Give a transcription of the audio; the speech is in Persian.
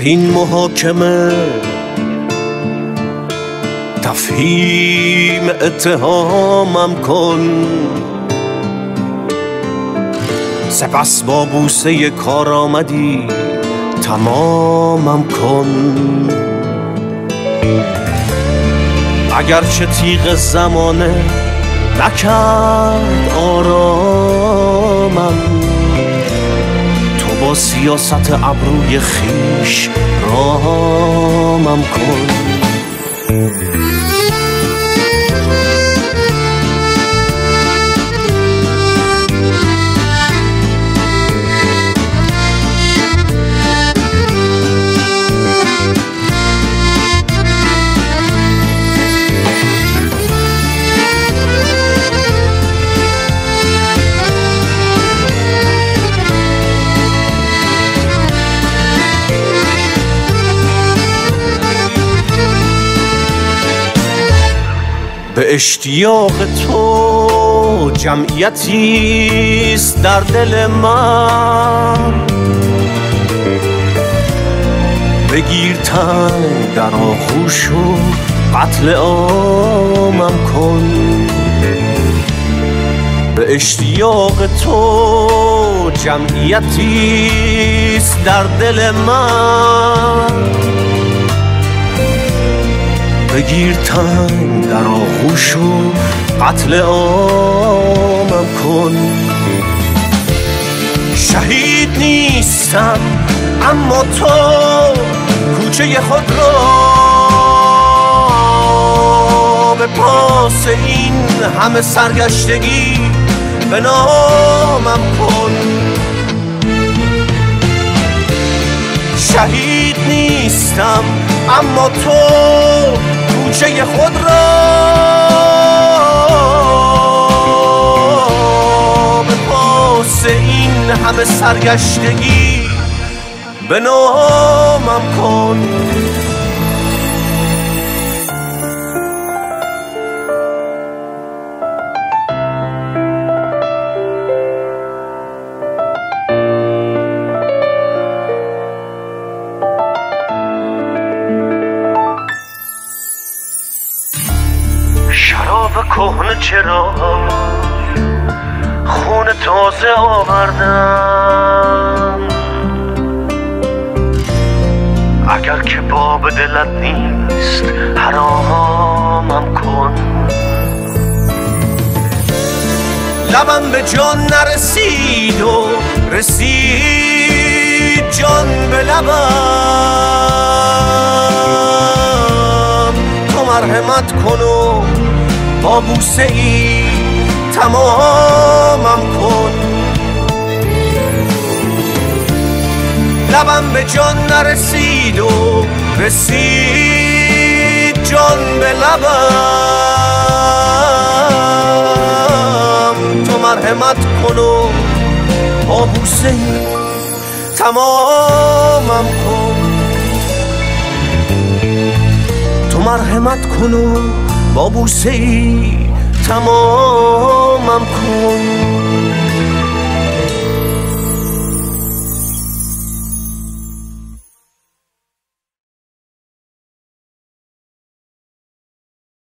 این محاکمه تفهیم اتهامم کن، سپس با بوسه کارآمدی تمامم کن. اگرچه تیغ زمانه نکرد آرامم، تو با سیاست ابروی خویش رامم کن. به اشتیاق تو جمعیتیست در دل من، بگیر تن در آغوش و قتل عامم کن. به اشتیاق تو جمعیتیست در دل من، بگیر تن در آغوش و قتل عامم کن. شهید نیستم اما تو کوچه خود را به پاس این همه سرگشتگی به نامم کن. شهید نیستم اما تو کوچه خود را به پاس این همه سرگشتگی به نامم کن. شراب کهنه چرا خون تازه آوردم، اگر که باب دلت نیست حرامم کن. لبم به جان نرسید و رسید جان به لبم، تو مرحمت کن و با بوسه ای تمامم کن. لبم به جان نرسید و رسید جان به لبم، تو مرحمت کن و با بوسه ای تمامم کن. تو مرحمت کن و با بوسه ای تمامم کن.